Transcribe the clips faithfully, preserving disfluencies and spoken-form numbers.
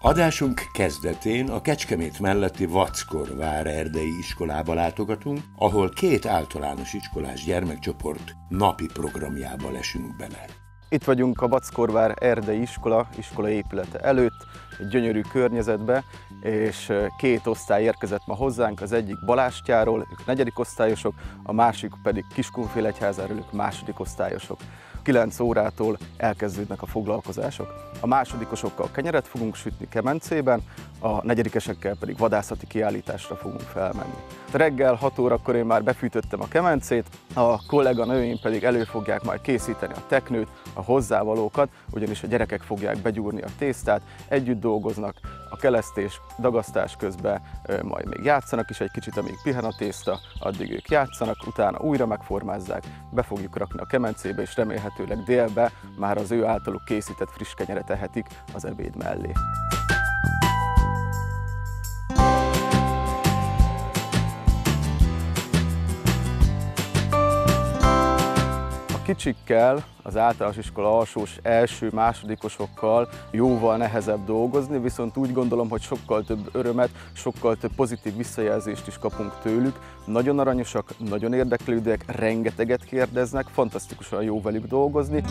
Adásunk kezdetén a Kecskemét melletti Vackorvár erdei iskolába látogatunk, ahol két általános iskolás gyermekcsoport napi programjába lesünk bele. Itt vagyunk a Vackorvár erdei iskola, iskola épülete előtt, egy gyönyörű környezetbe, és két osztály érkezett ma hozzánk, az egyik Balástyáról, ők negyedik osztályosok, a másik pedig Kiskunfélegyházáról, ők második osztályosok. kilenc órától elkezdődnek a foglalkozások. A másodikosokkal kenyeret fogunk sütni kemencében, a negyedikesekkel pedig vadászati kiállításra fogunk felmenni. Reggel hat órakor én már befűtöttem a kemencét, a kolléganőim pedig elő fogják majd készíteni a teknőt, a hozzávalókat, ugyanis a gyerekek fogják begyúrni a tésztát, együtt dolgoznak, a kelesztés, dagasztás közben majd még játszanak is egy kicsit, amíg pihen a tészta, addig ők játszanak, utána újra megformázzák, be fogjuk rakni a kemencébe, és remélhetőleg délbe már az ő általuk készített friss kenyeret ehetik az ebéd mellé. Kicsikkel, az általános iskola alsós első, másodikosokkal jóval nehezebb dolgozni, viszont úgy gondolom, hogy sokkal több örömet, sokkal több pozitív visszajelzést is kapunk tőlük. Nagyon aranyosak, nagyon érdeklődőek, rengeteget kérdeznek, fantasztikusan jó velük dolgozni.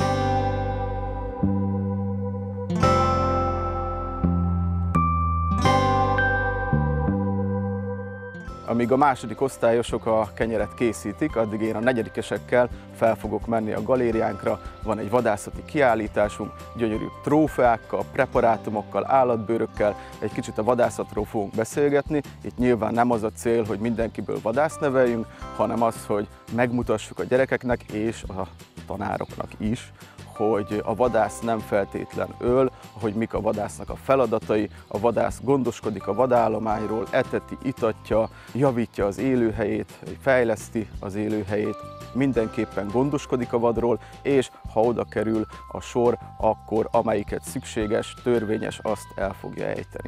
Amíg a második osztályosok a kenyeret készítik, addig én a negyedikesekkel fel fogok menni a galériánkra. Van egy vadászati kiállításunk, gyönyörű trófeákkal, preparátumokkal, állatbőrökkel, egy kicsit a vadászatról fogunk beszélgetni. Itt nyilván nem az a cél, hogy mindenkiből vadászt neveljünk, hanem az, hogy megmutassuk a gyerekeknek és a tanároknak is, hogy a vadász nem feltétlen öl, hogy mik a vadásznak a feladatai, a vadász gondoskodik a vadállományról, eteti, itatja, javítja az élőhelyét, fejleszti az élőhelyét, mindenképpen gondoskodik a vadról, és ha oda kerül a sor, akkor amelyiket szükséges, törvényes, azt el fogja ejteni.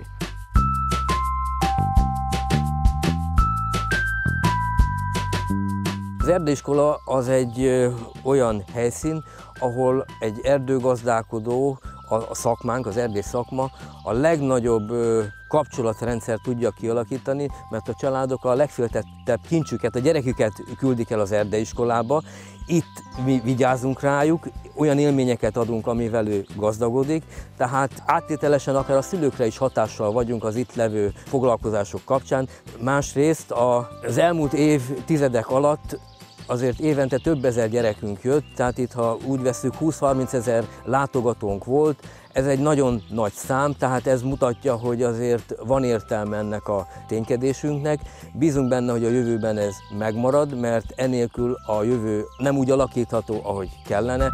Az erdőiskola az egy ö, olyan helyszín, ahol egy erdőgazdálkodó, a, a szakmánk, az erdész szakma a legnagyobb ö, kapcsolatrendszer tudja kialakítani, mert a családok a legféltettebb kincsüket, a gyereküket küldik el az erdeiskolába. Itt mi vigyázunk rájuk, olyan élményeket adunk, amivel ő gazdagodik, tehát áttételesen akár a szülőkre is hatással vagyunk az itt levő foglalkozások kapcsán. Másrészt az elmúlt évtizedek alatt azért évente több ezer gyerekünk jött, tehát itt, ha úgy veszük, húsz-harminc ezer látogatónk volt, ez egy nagyon nagy szám, tehát ez mutatja, hogy azért van értelme ennek a ténykedésünknek. Bízunk benne, hogy a jövőben ez megmarad, mert enélkül a jövő nem úgy alakítható, ahogy kellene.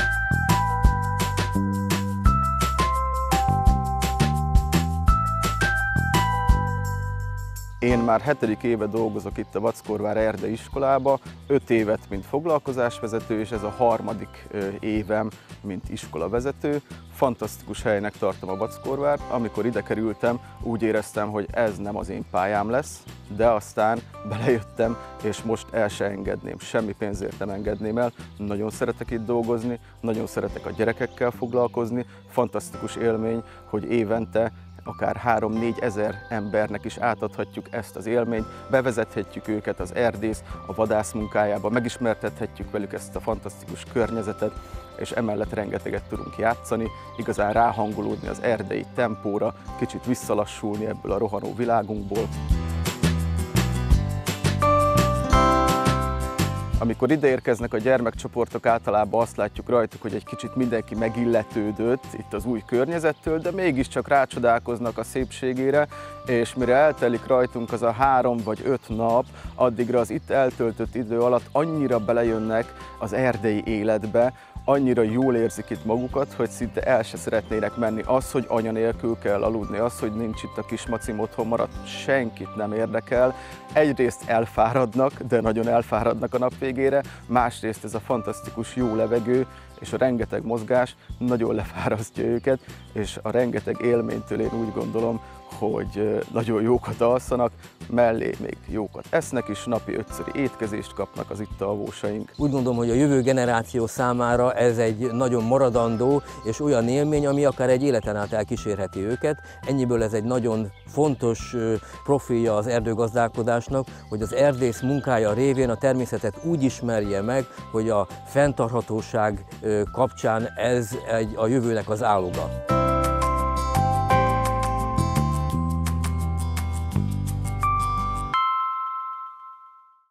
Én már hetedik éve dolgozok itt a Vackorvár erdei iskolába, öt évet, mint foglalkozásvezető, és ez a harmadik évem, mint iskolavezető. Fantasztikus helynek tartom a Vackorvárt. Amikor ide kerültem, úgy éreztem, hogy ez nem az én pályám lesz, de aztán belejöttem, és most el se engedném, semmi pénzért nem engedném el. Nagyon szeretek itt dolgozni, nagyon szeretek a gyerekekkel foglalkozni. Fantasztikus élmény, hogy évente akár három-négy ezer embernek is átadhatjuk ezt az élményt, bevezethetjük őket az erdész, a vadász munkájába, megismertethetjük velük ezt a fantasztikus környezetet, és emellett rengeteget tudunk játszani, igazán ráhangolódni az erdei tempóra, kicsit visszalassulni ebből a rohanó világunkból. Amikor ide érkeznek a gyermekcsoportok, általában azt látjuk rajtuk, hogy egy kicsit mindenki megilletődött itt az új környezettől, de mégiscsak rácsodálkoznak a szépségére, és mire eltelik rajtunk az a három vagy öt nap, addigra az itt eltöltött idő alatt annyira belejönnek az erdei életbe, annyira jól érzik itt magukat, hogy szinte el se szeretnének menni. Az, hogy anya nélkül kell aludni, az, hogy nincs itt a kismacim otthon maradt, senkit nem érdekel. Egyrészt elfáradnak, de nagyon elfáradnak a nap végére, másrészt ez a fantasztikus jó levegő és a rengeteg mozgás nagyon lefárasztja őket, és a rengeteg élménytől én úgy gondolom, hogy nagyon jókat alszanak, mellé még jókat esznek is, napi ötszöri étkezést kapnak az itt alvósaink. Úgy gondolom, hogy a jövő generáció számára ez egy nagyon maradandó és olyan élmény, ami akár egy életen át elkísérheti őket. Ennyiből ez egy nagyon fontos profilja az erdőgazdálkodásnak, hogy az erdész munkája révén a természetet úgy ismerje meg, hogy a fenntarthatóság kapcsán ez egy, a jövőnek az áloga.